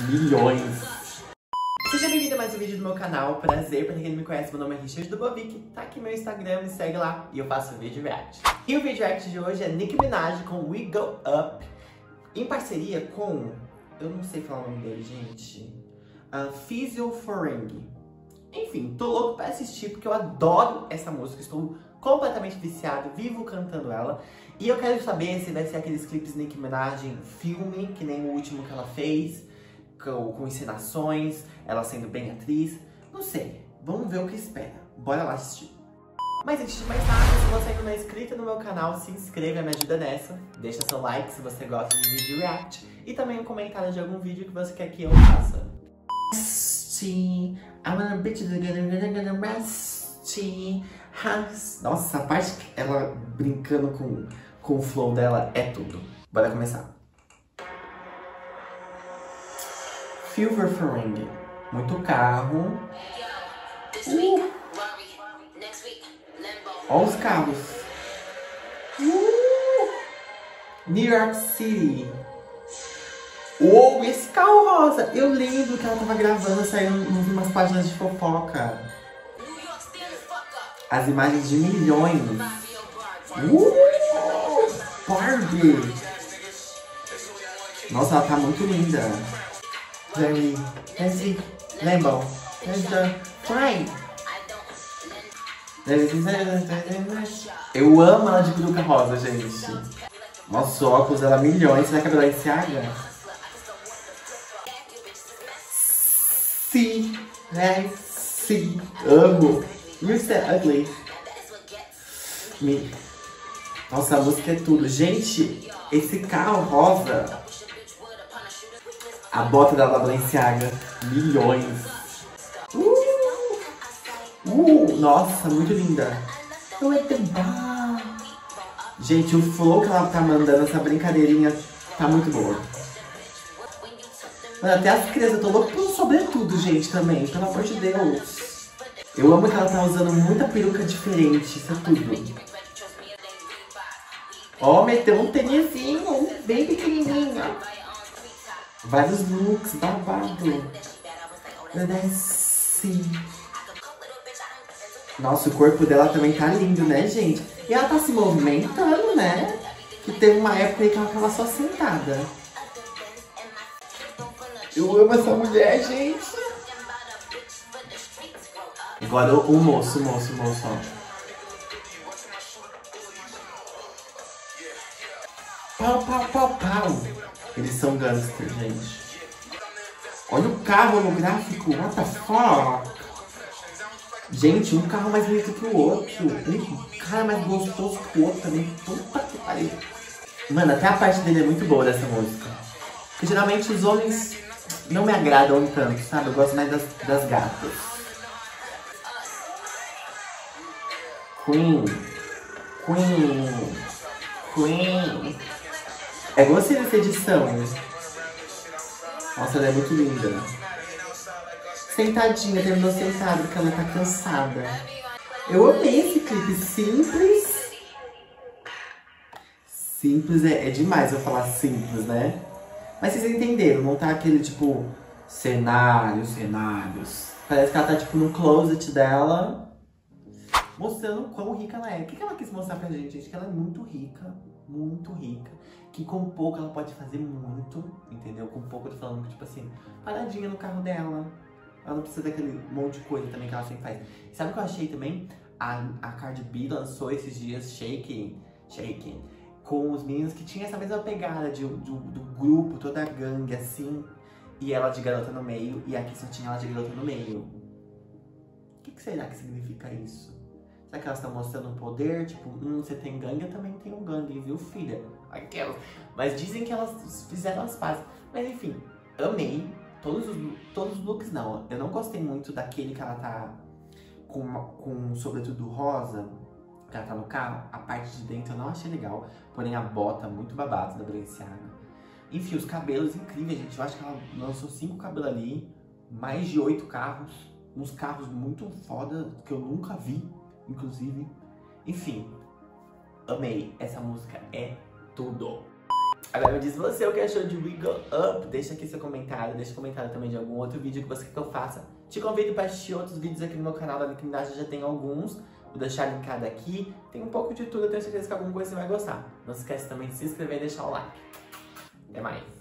milhões. Seja bem-vindo a mais um vídeo do meu canal. Prazer, pra quem não me conhece, meu nome é Richard Dubovic. Tá aqui meu Instagram, me segue lá e eu faço vídeo react. E o vídeo react de hoje é Nicki Minaj com We Go Up, em parceria com... eu não sei falar o nome dele, gente. Physio Foreign. Enfim, tô louco pra assistir porque eu adoro essa música. Estou completamente viciado, vivo cantando ela. E eu quero saber se vai ser aqueles clipes Nicki Minaj em filme, que nem o último que ela fez, com encenações, ela sendo bem atriz. Não sei, vamos ver o que espera. Bora lá assistir. Mas antes de mais nada, se você ainda não é inscrito no meu canal, se inscreva, me ajuda nessa. Deixa seu like se você gosta de vídeo react. E também um comentário de algum vídeo que você quer que eu faça. Nossa, a parte que ela brincando com o flow dela é tudo. Bora começar. Silver Foreign. Muito carro. Olha os carros. New York City. Uou, esse carro rosa. Eu lembro que ela tava gravando, saiu umas páginas de fofoca. As imagens de milhões. Barbie. Nossa, ela tá muito linda. Lemon. Eu amo ela de peruca rosa, gente. Nossa, o óculos dela milhões. Será que é Balenciaga? Sim, sim. Amo. You're so ugly. Nossa, a música é tudo. Gente, esse carro rosa. A bota da Balenciaga, milhões. Nossa, muito linda. Gente, o flow que ela tá mandando, essa brincadeirinha, tá muito boa. Até as crianças, eu tô louco pelo sobretudo, gente, também, pelo amor de Deus. Eu amo que ela tá usando muita peruca diferente, isso é tudo. Ó, meteu um tênisinho, bem pequenininho. Vários looks, babado. Sim. Nossa, o corpo dela também tá lindo, né, gente? E ela tá se movimentando, né? Que teve uma época aí que ela tava só sentada. Eu amo essa mulher, gente. Agora o moço, ó. Pau. Eles são gangsters, gente. Olha o carro holográfico. What the fuck? Gente, um carro mais bonito que o outro. Um cara mais gostoso que o outro também. Puta que pariu. Mano, até a parte dele é muito boa dessa música. Porque geralmente os homens não me agradam tanto, sabe? Eu gosto mais das gatas. Queen. É gostei dessa edição. Nossa, ela é muito linda. Sentadinha, terminou sentada porque ela tá cansada. Eu amei esse clipe. Simples é demais eu falar simples, né? Mas vocês entenderam, não tá aquele tipo cenários. Parece que ela tá tipo no closet dela, mostrando quão rica ela é. O que ela quis mostrar pra gente? Que ela é muito rica. Que com pouco ela pode fazer muito, entendeu? Com pouco eu tô falando, tipo assim, paradinha no carro dela. Ela não precisa daquele monte de coisa também que ela sempre faz. Sabe o que eu achei também? A Cardi B lançou esses dias Shaking, com os meninos que tinha essa mesma pegada do grupo, toda a gangue, assim. E ela de garota no meio, e aqui só tinha ela de garota no meio. O que será que significa isso? Será que elas estão mostrando o poder? Tipo, você tem gangue, eu também tenho gangue, viu, filha? Aquelas. Mas dizem que elas fizeram as pazes. Mas enfim, amei. Todos os looks não. Eu não gostei muito daquele que ela tá com sobretudo rosa, que ela tá no carro. A parte de dentro eu não achei legal. Porém a bota muito babada da Balenciaga. Enfim, os cabelos incríveis, gente. Eu acho que ela lançou 5 cabelos ali. Mais de 8 carros. Uns carros muito foda que eu nunca vi, inclusive. Enfim, amei. Essa música é tudo. Agora me diz você o que achou de We Go Up. Deixa aqui seu comentário, deixa comentário também de algum outro vídeo que você quer que eu faça. Te convido para assistir outros vídeos aqui no meu canal da Nicki Minaj, já tem alguns. Vou deixar linkado aqui. Tem um pouco de tudo, eu tenho certeza que alguma coisa você vai gostar. Não se esquece também de se inscrever e deixar o like. Até mais!